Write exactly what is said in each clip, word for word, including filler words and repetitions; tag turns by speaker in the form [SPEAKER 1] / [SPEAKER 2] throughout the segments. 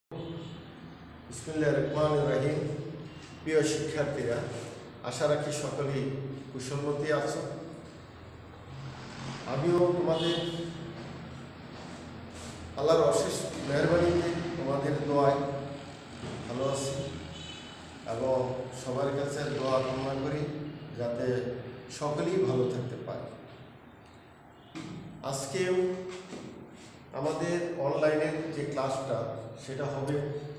[SPEAKER 1] বিসমিল্লাহির রহমানির রহিম। প্রিয় শিক্ষার্থীরা, আশা রাখি সকলেই কুশলমতি আছো। আমিও তোমাদের আল্লাহর অশেষ মেহরবানিতে তোমাদের দোয়ায় ভালো আছি এবং সবার কাছে দোয়া কামনা করি যাতে সকলেই ভালো থাকতে পারে। আজকে আমাদের অনলাইনের যে ক্লাসটা সেটা হবে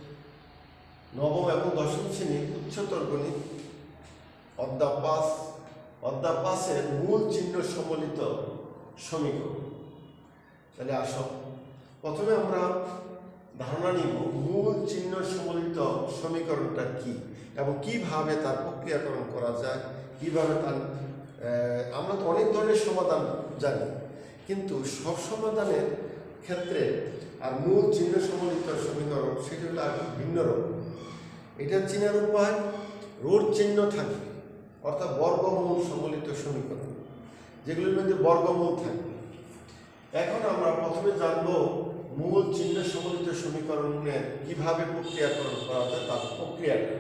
[SPEAKER 1] নবম এবং দশম শ্রেণীর উচ্চতর গণিত অধ্যায় পাঁচ অধ্যায় পাঁচের মূল চিহ্ন সম্বলিত সমীকরণ। তাহলে আসো প্রথমে আমরা ধারণা নিব মূল চিহ্ন সম্বলিত সমীকরণটা কি এবং কিভাবে তার প্রক্রিয়াকরণ করা যায়, কিভাবে তার আমরা তো অনেক ধরনের সমাধান জানি, কিন্তু সব সমাধানের ক্ষেত্রে আর মূল চিহ্ন সম্বলিত সমীকরণ সেটা হলো আর ভিন্ন রকম। এটা চিনার উপায় রোড চিহ্ন থাকে, অর্থাৎ বর্গমূল সম্বলিত সমীকরণ, যেগুলির মধ্যে বর্গমূল থাকে। এখন আমরা প্রথমে জানবো মূল চিহ্ন সম্বলিত সমীকরণের কিভাবে প্রক্রিয়াকরণ করা যায় তার প্রক্রিয়াটা।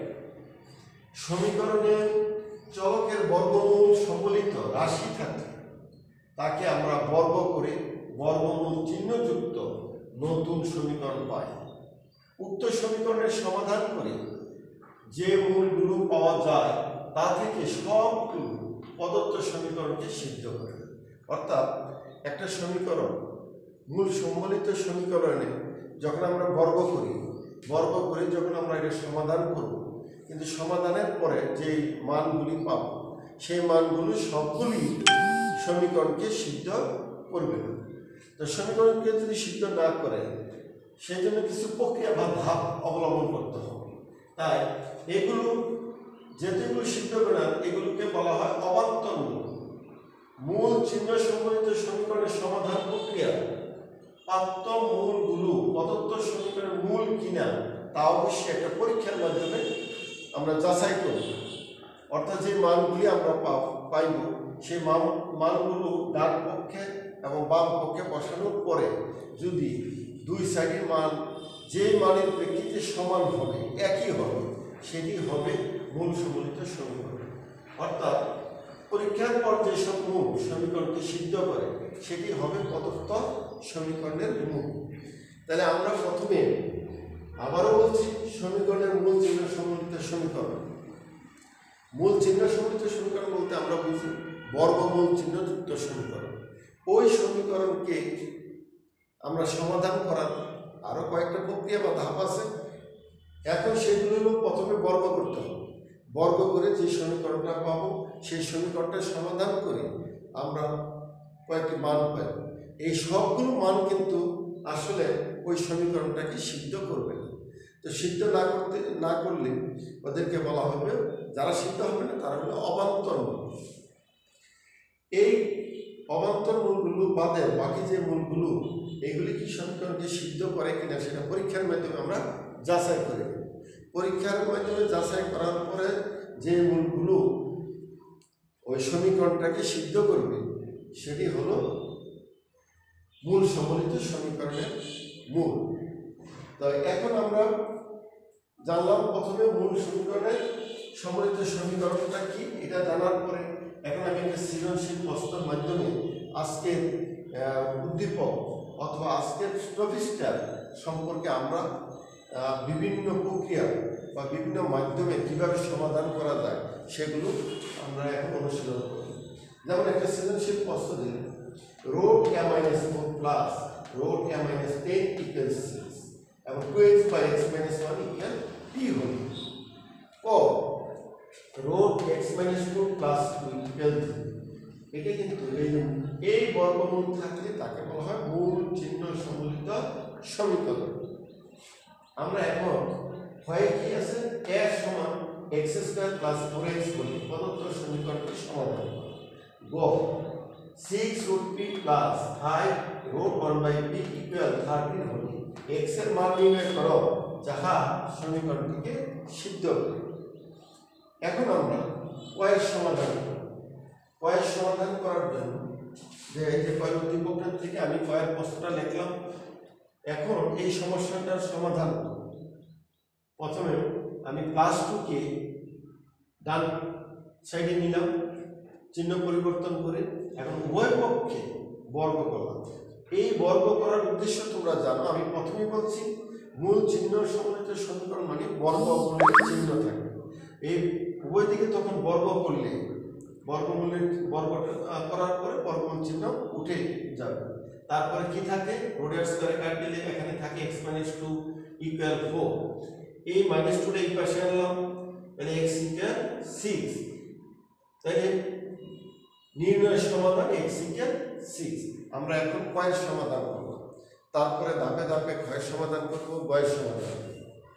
[SPEAKER 1] সমীকরণে চলকের বর্গমূল সম্বলিত রাশি থাকে, তাকে আমরা বর্গ করে বর্গমূল চিহ্নযুক্ত নতুন সমীকরণ পাই। উক্ত সমীকরণের সমাধান করে যে মূলগুলো পাওয়া যায় তা থেকে সবগুলো প্রদত্ত সমীকরণকে সিদ্ধ করে। অর্থাৎ একটা সমীকরণ মূল সম্বলিত সমীকরণে যখন আমরা বর্গ করি বর্গ করে যখন আমরা এটা সমাধান করব, কিন্তু সমাধানের পরে যে মানগুলি পাব সেই মানগুলো সবগুলি সমীকরণকে সিদ্ধ করবে না। তো সমীকরণকে যদি সিদ্ধ না করে সেই জন্য কিছু প্রক্রিয়া বা ধাপ অবলম্বন করতে হবে। তাই এগুলো যেগুলো সিদ্ধ করে না এগুলোকে বলা হয় অবান্তর মূল। মূল চিহ্ন সম্বলিত সমীকরণের সমাধান প্রক্রিয়া প্রাপ্ত মূলগুলো প্রদত্ত সমীকরণের মূল কিনা তা অবশ্যই একটা পরীক্ষার মাধ্যমে আমরা যাচাই করব। অর্থাৎ যে মানগুলি আমরা পাইব সেই মান মানগুলো ডান পক্ষে এবং বাম পক্ষে বসানোর পরে যদি দুই সাইডের মান যে মানের প্রেক্ষিতে সমান হবে, একই হবে, সেটি হবে মূল সম্বলিত সমীকরণ। অর্থাৎ পরীক্ষার পর যেসব মূল সমীকরণকে সিদ্ধ করে সেটি হবে প্রদত্ত সমীকরণের মূল। তাহলে আমরা প্রথমে আবারও বলছি সমীকরণের মূল চিহ্ন সম্বলিত সমীকরণ। মূল চিহ্ন সম্বলিত সমীকরণ বলতে আমরা বুঝি বর্গমূল চিহ্নযুক্ত সমীকরণ। ওই সমীকরণকে আমরা সমাধান করার আরও কয়েকটা প্রক্রিয়া বা ধাপ আছে। এখন সেগুলো প্রথমে বর্গ করতে হবে। বর্গ করে যে সমীকরণটা পাবো সেই সমীকরণটা সমাধান করে আমরা কয়েকটি মান পাই। এই সবগুলো মান কিন্তু আসলে ওই সমীকরণটাকে সিদ্ধ করবে না। তো সিদ্ধ না করতে না করলে ওদেরকে বলা হবে, যারা সিদ্ধ হবে না তারা হলো অবান্তর মূল। এই অবান্তর মূলগুলো বাদে বাকি যে মূলগুলো এগুলি কি সমীকরণকে সিদ্ধ করে কিনা সেটা পরীক্ষার মাধ্যমে আমরা যাচাই করি। পরীক্ষার মাধ্যমে যাচাই করার পরে যে মূলগুলো ওই সমীকরণটাকে সিদ্ধ করবে সেটি হলো মূল সম্বলিত সমীকরণের মূল। তো এখন আমরা জানলাম প্রথমে মূল সমীকরণের সম্বলিত সমীকরণটা কি, এটা জানার পরে এখন আমি একটা সৃজনশীল প্রশ্নের মাধ্যমে আজকের উদ্দীপক অথবা আজকের টপিকটা সম্পর্কে আমরা বিভিন্ন প্রক্রিয়া বা বিভিন্ন মাধ্যমে কীভাবে সমাধান করা যায় সেগুলো আমরা এখন অনুশীলন করি। যেমন একটা সৃজনশীল প্রশ্ন দিলে root a minus four plus root a minus ten equal six এবং two x by x minus one equal P হল ও root x minus two plus two equal three. এটা কিন্তু এই এই বর্গমূল থাকলে তাকে বলা হয় মূল চিহ্ন সম্বলিত সমীকরণ। আমরা এখন হয় কি আছে এ সমান x square plus four x বলি প্রদত্ত সমীকরণটি সমাধান করি। গো six root P plus five root one by P equal thirteen হলে এক্স এর মান নির্ণয় করো যাহা সমীকরণটিকে সিদ্ধ করে। এখন আমরা ওয়াই সমাধান করি। ওয়াই সমাধান করার জন্য যে এই যে কয়ের উদ্দীপকটার থেকে আমি কয়ের প্রশ্নটা লিখলাম। এখন এই সমস্যাটার সমাধান প্রথমে আমি প্লাস টু কে ডান সাইডে নিলাম চিহ্ন পরিবর্তন করে, এখন উভয় পক্ষে বর্গ করলাম। এই বর্গ করার উদ্দেশ্য তোমরা জানো, আমি প্রথমেই বলছি মূল চিহ্ন সমন্বিত সমীকরণ মানে বর্গমূলের চিহ্ন থাকে। এই উভয় দিকে তখন বর্গ করলে বর্গমূলের বর্গ করার পরে বর্গমূল চিহ্ন উঠে যাবে। তারপরে কি থাকে, রোডের স্কয়ারে কাট দিলে এখানে থাকে x minus two equal four. এই মাইনাস টুটা এই পাশে আনলাম, তাহলে x ইকুয়াল সিক্স। তাহলে নির্ণয় সমাধান x ইকুয়াল সিক্স। আমরা এখন কয়ের সমাধান করব, তারপরে ধাপে ধাপে ক্ষয়ের সমাধান করব, গয়ের সমাধান করব।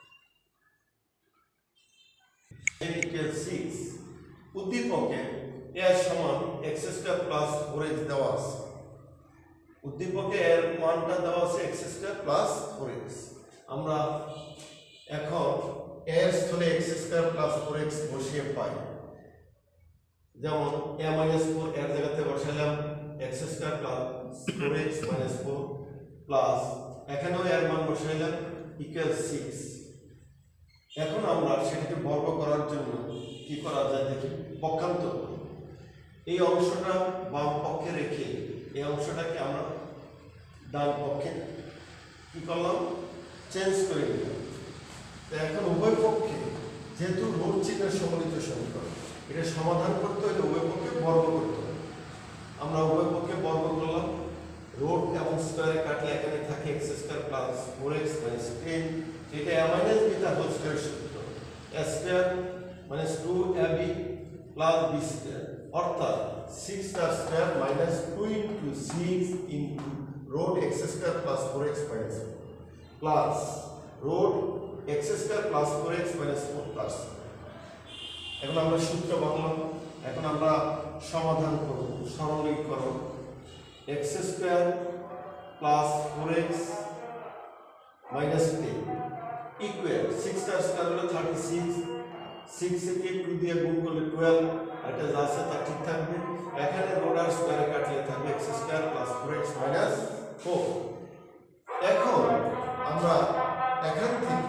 [SPEAKER 1] n ইকুয়াল সিক্স উদ্দীপকে a সমান x square plus four x দেওয়া আছে। উদ্দীপকে এর মানটা দেওয়া আছে x square plus four x। আমরা এখন a এর স্থলে x square plus four x বসিয়ে পাই, যেমন a মাইনাস ফোর এর জায়গাতে বসালাম x square plus four x minus four plus এখানেও এর মান বসাইলাম ইকুয়াল সিক্স। এখন আমরা সেটাকে বর্গ করার জন্য কি করা যায় দেখি, পক্ষান্তর। এই অংশটা বাম পক্ষে রেখে এই অংশটাকে আমরা ডান পক্ষে কি করলাম, চেঞ্জ করে নিলাম। তো এখন উভয় পক্ষে যেহেতু রোড চিহ্নের সমন্বিত সমীকরণ, এটা সমাধান করতে হলে উভয় পক্ষে বর্গ করতে হবে। আমরা উভয় পক্ষে বর্গ করলাম, রোড এবং স্কয়ারে কাটলে এখানে থাকে x square plus four x minus ten. এটা a মাইনাস বিটা হোল স্কয়ার সূত্র, a স্কয়ার minus two a b plus b square, অর্থাৎ সিক্স তার square minus two into six into root x square plus four x minus plus root x square plus four x minus four plus. এখন আমরা সূত্র বানালাম, এখন আমরা সমাধান করব। সরলীকরণ x square plus four x minus ten equal six তার স্কয়ার হলো থার্টি সিক্স, সিক্স কে টু দিয়ে গুণ করলে টুয়েলভ, এটা যা আছে তা ঠিক থাকবে। এখানে রোড আর স্কয়ারে কাটলে থাকবে x square plus four x minus four. এখন আমরা এখান থেকে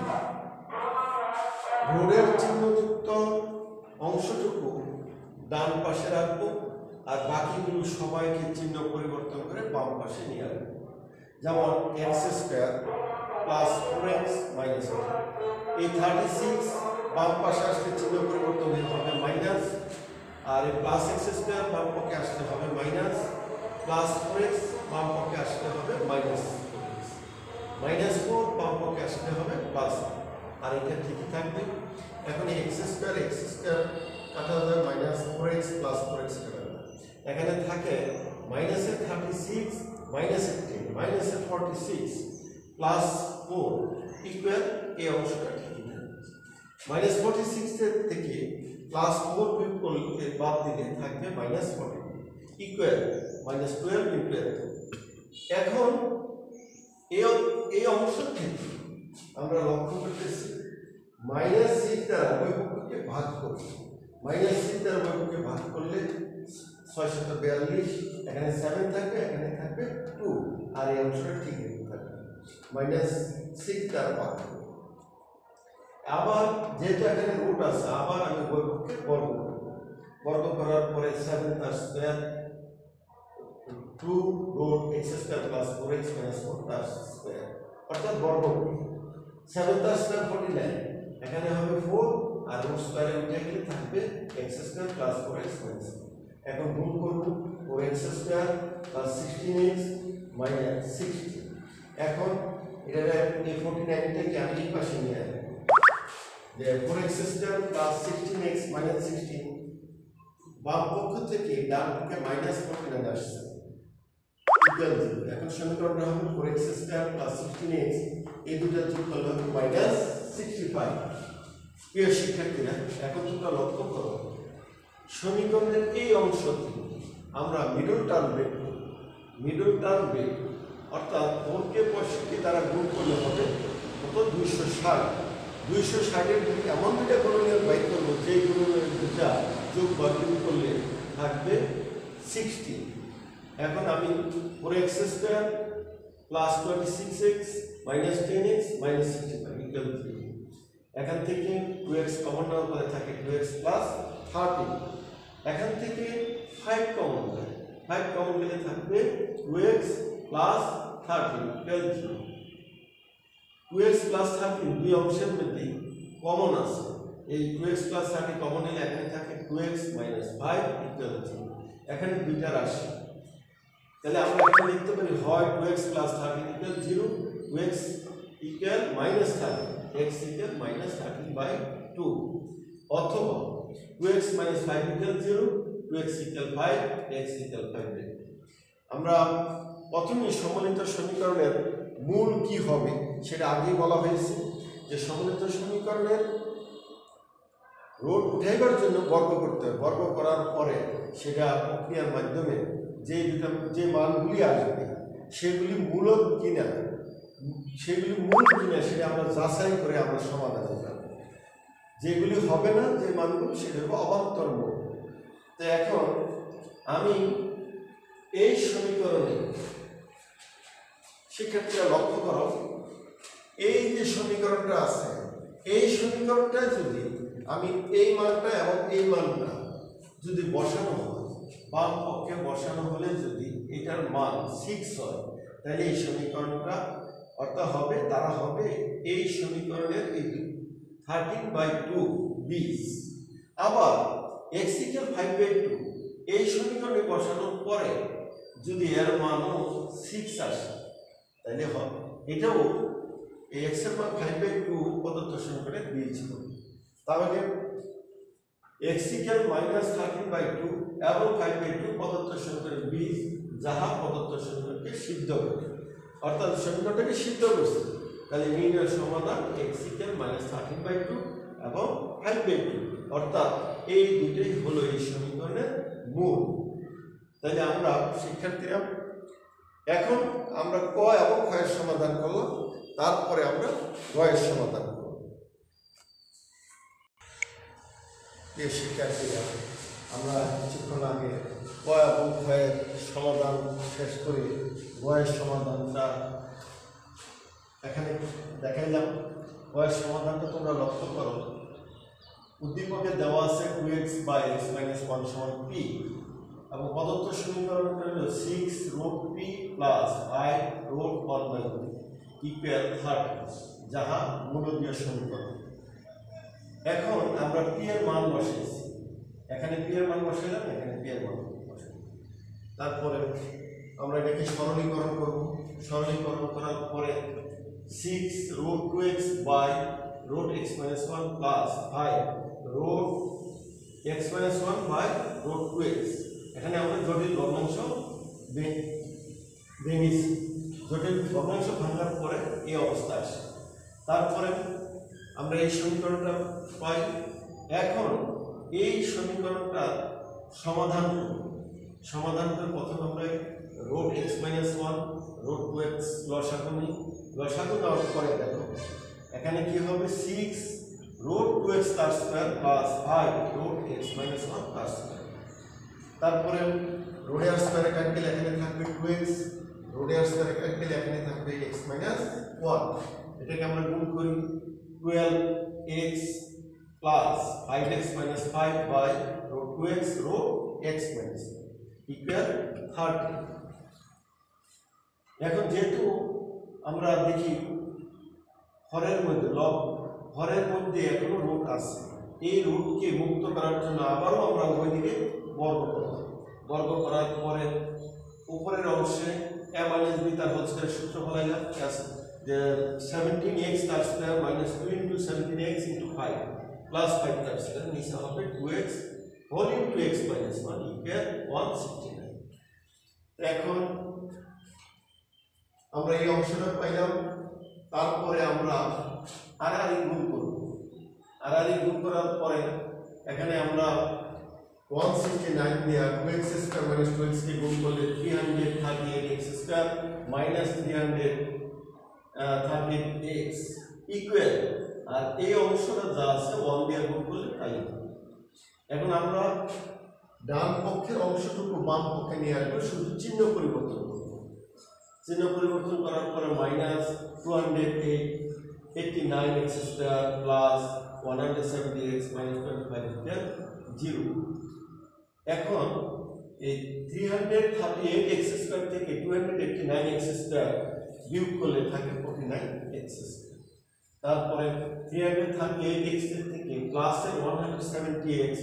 [SPEAKER 1] রোডের চিহ্নযুক্ত অংশটুকু ডান পাশে রাখবো, আর বাকিগুলো সবাইকে চিহ্ন পরিবর্তন করে বাম পাশে নিয়ে আসবো। যেমন x square plus four x minus four, এই থার্টি সিক্স বাম পাশে আসলে চিহ্ন পরিবর্তন হবে মাইনাস, আর এই প্লাস x স্কয়ার বাম পক্ষে আসতে হবে মাইনাস, প্লাস ফোর x বাম পক্ষে আসতে হবে minus four x, minus four বাম পক্ষে আসতে হবে প্লাস, আর এটা ঠিকই থাকবে। এখন এই x স্কয়ার x স্কয়ার কাটা যায় minus four x plus four x কাটা যায়, এখানে থাকে মাইনাসের থার্টি সিক্স মাইনাসের টেন মাইনাসের forty six plus four equal এই অংশটা ঠিকই থাকবে। মাইনাস ফর্টি সিক্স থেকে প্লাস ফোর বিয়োগ করলে বাদ দিলে থাকবে minus forty equal minus twelve equal. এখন এই এই অংশ থেকে আমরা লক্ষ্য করতেছি মাইনাস সিক্স দ্বারা উভয় পক্ষকে ভাগ করছি, মাইনাস সিক্স দ্বারা উভয় পক্ষকে ভাগ করলে ছয়শত বিয়াল্লিশ, এখানে সেভেন থাকবে এখানে থাকবে টু, আর এই অংশটা ঠিক থাকবে মাইনাস সিক্স দ্বারা ভাগ করব। আবার যেহেতু এখানে রুট আছে, আবার আমি উভয় পক্ষে বর্গ করব। বর্গ করার পরে সেভেন তার square two root x square plus four x minus four তার স্কয়ার, অর্থাৎ বর্গ করি। সেভেন তার স্কয়ার ফর্টি নাইন, এখানে হবে ফোর, আর রুট স্কয়ারে উঠে গেলে থাকবে x square plus four x minus four. এখন গুণ করব, four x square plus sixteen x minus sixteen. এখন এটা এই ফর্টি নাইনটাকে আমি এই পাশে নিয়ে আসবো, যে four x square plus sixteen x minus sixteen বাম পক্ষ থেকে ডান পক্ষে মাইনাস ফর্টি নাইন আসছে ইকুয়াল জিরো। এখন সমীকরণটা হবে four x square plus sixteen x, এই দুটো যোগ করলে হবে মাইনাস সিক্সটি ফাইভ। প্রিয় শিক্ষার্থীরা, এখন তোমরা লক্ষ্য করো সমীকরণের এই অংশটি আমরা মিডল টার্ম বের করব। মিডল টার্ম বের অর্থাৎ ফোরকে পঁয়ষট্টি দ্বারা গুণ করলে হবে কত, দুইশো ষাট। দুইশো ষাটের দুই এমন দুইটা গুণনীয়ক বাইর করবো যেই গুণনীয়ক দুটা যোগ বা গুণ করলে থাকবে সিক্সটি। এখন আমি four x square plus twenty six x minus ten x minus sixty five equal three. এখান থেকে টু এক্স কমন নেওয়ার পরে থাকে টু এক্স প্লাস থার্টিন। এখান থেকে ফাইভ কমন যায়, ফাইভ কমন গেলে থাকবে two x plus thirteen equal zero. Two x plus thirteen দুই অংশের মধ্যে কমন আছে, এই two x plus thirty common নিলে এখানে থাকে two x minus five equal zero. এখানে দুইটা রাশি, তাহলে আমরা এখানে লিখতে পারি হয় two x plus thirteen equal zero, two x equal minus thirteen, x equal minus thirteen by two, অথবা two x minus five equal zero, two x equal five, x equal five. আমরা প্রথমে সমলিত সমীকরণের মূল কি হবে সেটা আগেই বলা হয়েছে, যে সমলিত সমীকরণের রুট উঠাইবার জন্য বর্গ করতে হয়, বর্গ করার পরে সেটা প্রক্রিয়ার মাধ্যমে যে দুটা যে মানগুলি আসবে সেগুলি মূলত কিনা, সেগুলি মূল কিনা সেটা আমরা যাচাই করে আমরা সমাধানে যাব। যেগুলি হবে না যে মানগুলি সেটা হবে অবান্তর মূল। তো এখন আমি এই সমীকরণে শিক্ষার্থীরা লক্ষ্য করো, এই যে সমীকরণটা আছে এই সমীকরণটা যদি আমি এই মানটা এবং এই মানটা যদি বসানো হয়, বাম পক্ষে বসানো হলে যদি এটার মান সিক্স হয়, তাহলে এই সমীকরণটা অর্থাৎ হবে তারা হবে এই সমীকরণের এই থার্টিন বাই টু বিশ। আবার x equal five by two এই সমীকরণে বসানোর পরে যদি এর মানও সিক্স আসে তাহলে হবে এটাও এই এক্স এর মান ফাইভ বাই টু প্রদত্ত সমীকরণে দিয়েছিল। তাহলে x equal minus thirteen by two এবং ফাইভ বাই টু প্রদত্ত সমীকরণে বিশ, যাহা প্রদত্ত সমীকরণকে সিদ্ধ করে, অর্থাৎ সমীকরণটাকে সিদ্ধ করছে। তাহলে নির্ণয়ের সমাধান x equal minus thirteen by two এবং ফাইভ বাই টু, অর্থাৎ এই দুটোই হলো এই সমীকরণের মূল। তাহলে আমরা শিক্ষার্থীরা এখন আমরা ক এবং খ এর সমাধান করলাম, তারপরে আমরা গ এর সমাধান করব। প্রিয় শিক্ষার্থীরা, আমরা কিছুক্ষণ আগে ক এবং খ এর সমাধান শেষ করে গ এর সমাধানটা এখানে দেখাইলাম। গ এর সমাধানটা তোমরা লক্ষ্য করো, উদ্দীপকে দেওয়া আছে two x by x minus one সমান পি এবং প্রদত্ত সমীকরণটা হল six root P plus five root one by two equal thirty, যাহা মূলদীয় সমীকরণ। এখন আমরা পি এর মান বসিয়েছি, এখানে পি এর মান বসাইলাম, এখানে পি এর মান বসাইলাম। তারপরে আমরা এটাকে সরলীকরণ করব। সরলীকরণ করার পরে six root two x by root x minus one plus five root x minus one by root two x. এখানে আমরা জটিল ভগ্নাংশ ভেঙেছি, জটিল ভগ্নাংশ ভাঙার পরে এই অবস্থা আসে। তারপরে আমরা এই সমীকরণটা পাই। এখন এই সমীকরণটা সমাধান করব। সমাধান করে প্রথমে আমরা root x minus one root two x লসাগু নিই। লসাগু নেওয়ার পরে দেখো এখানে কি হবে, সিক্স রুট টু এক্স তার square plus five root x minus one তার স্কোয়ার। তারপরে রোডের স্কোয়ারে কাটলে এখানে থাকবে টু এক্স, রোডের স্কোয়ারে কাটলে এখানে থাকবে এক্স মাইনাস ওয়ান। এটাকে আমরা গুণ করি, twelve x plus five x minus five by root two x root x minus equal thirty. এখন যেহেতু আমরা দেখি হরের মধ্যে লব হরের মধ্যে এখনো রুট আছে, এই রুটকে মুক্ত করার জন্য আবারও আমরা ওই দিকে বর্গ করব। বর্গ করার পরে উপরের অংশে এ মাইনাস বি তার হোল স্কয়ার সূত্র ফলাইলাম, যে সেভেন্টিন এক্স তার square minus two into seventeen x into five plus five তার স্কয়ার, নিচে হবে two x whole into x minus one equal one sixty nine. এখন আমরা এই অংশটা পাইলাম। তারপরে আমরা আর আর গুণ করব। আর আর গুণ করার পরে এখানে আমরা ওয়ান সিক্সটি নাইন নিয়ে two x square minus two x কে গুণ করলে three hundred thirty eight x square minus three hundred thirty x equal, আর এই অংশটা যা আছে ওয়ান দিয়ে গুণ করলে তাই। এখন আমরা ডান পক্ষের অংশটুকু বাম পক্ষে নিয়ে আসবো, শুধু চিহ্ন পরিবর্তন করব। চিহ্ন পরিবর্তন করার পরে minus two hundred eight eighty nine x square plus one hundred seventy x minus twenty five equal zero. এখন এই three hundred thirty eight x square থেকে two hundred eighty nine x square বিয়োগ করলে থাকে ফোর্টি নাইন এক্স স্কোয়ার। তারপরে three hundred thirty eight x থেকে প্লাসের one hundred seventy x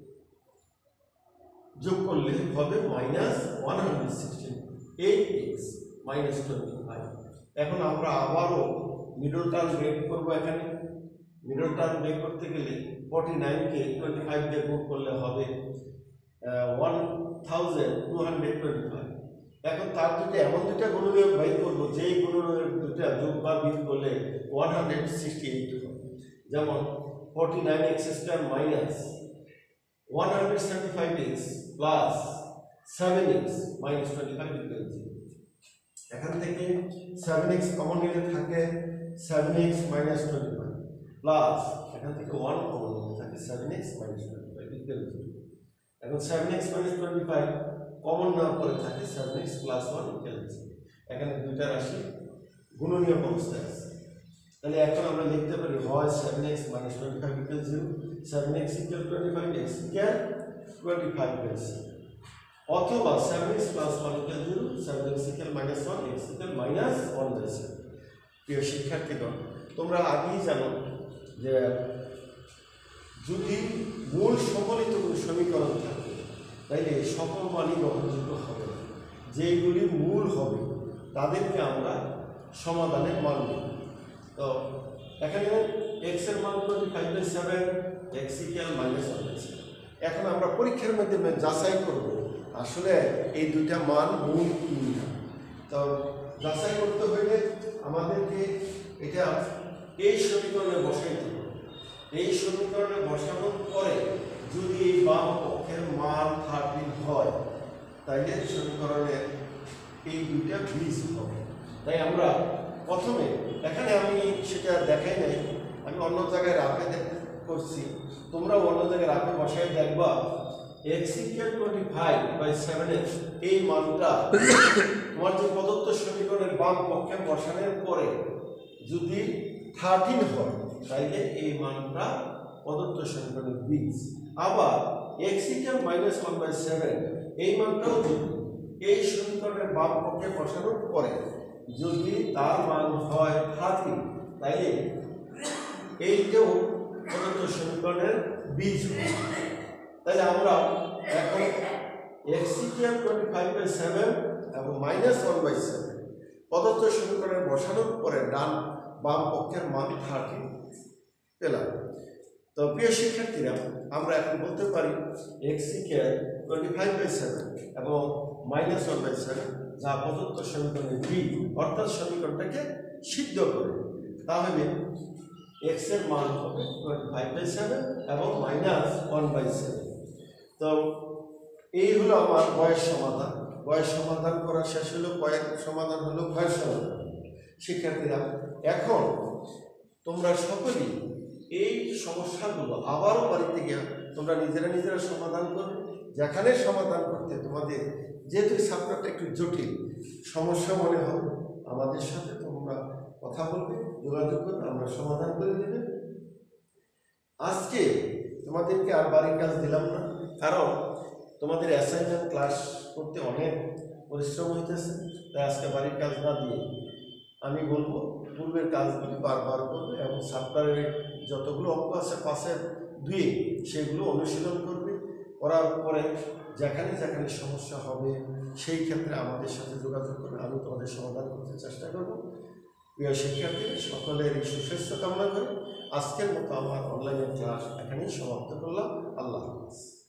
[SPEAKER 1] যোগ করলে হবে minus one hundred sixteen eight x minus twenty five. এখন আমরা আবারও মিডল টার্ম বের করবো। এখানে মিডল টার্ম বের করতে গেলে ফোর্টি নাইনকে টোয়েন্টি ফাইভ দিয়ে গুণ করলে হবে one thousand two hundred twenty five. এখন তার দুটো এমন দুটা গুণনীয়ক বের করবো যেই গুণনীয়ক দুটা যোগ বা বিয়োগ করলে ওয়ান হান্ড্রেড সিক্সটি এইট হবে। যেমন forty nine x square minus one hundred seventy five x plus seven x minus twenty five equal zero. এখান থেকে সেভেন এক্স কমন নিলে থাকে seven x minus twenty five plus এখান থেকে one common নিলে থাকে seven x minus twenty five equal zero. এখন seven x minus twenty five common নেওয়ার পরে থাকে seven x plus one equal zero. এখানে দুইটা রাশি গুণনীয়ক অবস্থায় আছে। তাহলে এখন আমরা লিখতে পারি হয় seven x minus twenty five equal zero, seven x equal twenty five, x equal twenty five পেয়েছে, অথবা seven x plus one equal zero, seven x equal minus one, x equal minus one পেয়েছে। প্রিয় শিক্ষার্থীগণ, তোমরা আগেই জানো যে যদি মূল সমলিত সমীকরণ থাকে তাইলে সকল মানই গ্রহণযোগ্য হবে। যেইগুলি মূল হবে তাদেরকে আমরা সমাধানের মান দেব। তো এখানে এক্স এর মান twenty five by seven, x equal minus one by seven. এখন আমরা পরীক্ষার মাধ্যমে যাচাই করব আসলে এই দুইটা মান মূল কি না। তো যাচাই করতে হলে আমাদেরকে এটা এই সমীকরণে বসাইতে হবে। এই সমীকরণে বসানোর পরে যদি এই বাম পক্ষের মান থার্টিন হয় তাইলে সমীকরণের এই দুইটা বীজ হবে। তাই আমরা প্রথমে এখানে আমি সেটা দেখাই নাই, আমি অন্য জায়গায় রাখে করছি, তোমরা অন্য জায়গায় রাখে বসাই দেখবা x equal twenty five by seven x এই মানটা তোমার যে প্রদত্ত সমীকরণের বাম পক্ষে বসানোর পরে যদি থার্টিন হয় তাইলে এই মানটা প্রদত্ত সমীকরণের বীজ। আবার x equal minus one by seven এই মানটাও যদি এই সমীকরণের বাম পক্ষে বসানোর পরে যদি তার মান হয় থার্টি তাইলে এইটাও প্রদত্ত সমীকরণের বীজ হবে। তাহলে আমরা এখন x equal twenty five by seven এবং মাইনাস ওয়ান বাই সেভেন প্রদত্ত সমীকরণে বসানোর পরে ডান বাম পক্ষের মান থার্টি পেলাম। তো প্রিয় শিক্ষার্থীরা, আমরা এখন বলতে পারি x equal twenty five by seven এবং মাইনাস ওয়ান বাই সেভেন যা প্রদত্ত সমীকরণের বি অর্থাৎ সমীকরণটাকে সিদ্ধ করে, তাহলে এক্স এর মান হবে টোয়েন্টি ফাইভ বাই সেভেন এবং মাইনাস ওয়ান বাই সেভেন। তো এই হলো আমার বয়ের সমাধান। বয়ের সমাধান করা শেষ হলো, কয়েক সমাধান হলো ভয়ের সমাধান। শিক্ষার্থীরা, এখন তোমরা সকলেই এই সমস্যাগুলো আবারও বাড়িতে গিয়ে তোমরা নিজেরা নিজেরা সমাধান করবে। যেখানে সমাধান করতে তোমাদের যেহেতু সাবজেক্টটা একটু জটিল সমস্যা মনে হবে, আমাদের সাথে তোমরা কথা বলবে, যোগাযোগ করবে, আমরা সমাধান করে দেবে। আজকে তোমাদেরকে আর বাড়ির কাজ দিলাম না, কারণ তোমাদের অ্যাসাইনমেন্ট ক্লাস করতে অনেক পরিশ্রম হইতেছে। তাই আজকে বাড়ির কাজ না দিয়ে আমি বলবো পূর্বের কাজগুলি বারবার করবে এবং সাপ্তাহের যতগুলো অঙ্ক আছে পাশের দুয়ে সেগুলো অনুশীলন করবে। করার পরে যেখানে যেখানে সমস্যা হবে সেই ক্ষেত্রে আমাদের সাথে যোগাযোগ করবে, আমি তোমাদের সমাধান করতে চেষ্টা করব। প্রিয় শিক্ষার্থী, সকলের এই সুস্বাস্থ্য কামনা করে আজকের মতো আমার অনলাইনের ক্লাস এখানেই সমাপ্ত করলাম। আল্লাহ হাফেজ।